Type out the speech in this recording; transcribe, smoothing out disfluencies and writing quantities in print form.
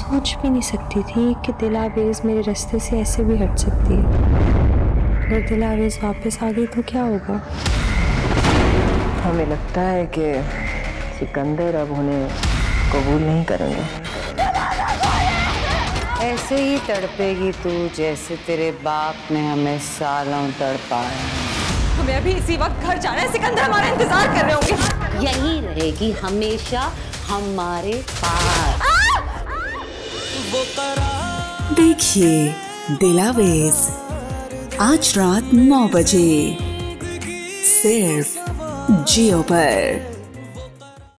सोच भी नहीं सकती थी कि दिलावेज मेरे रास्ते से ऐसे भी हट सकती है। अगर दिलावेज वापस आ गई तो क्या होगा? हमें लगता है कि सिकंदर अब उन्हें कबूल नहीं करेंगे। ऐसे ही तड़पेगी तू जैसे तेरे बाप ने हमें सालों तड़पाया। हमें अभी इसी वक्त घर जाना है, सिकंदर हमारा इंतजार कर रहे होंगे। यही रहेगी हमेशा हमारे पास। देखिए दिलावेज आज रात 9 बजे सिर्फ जियो पर।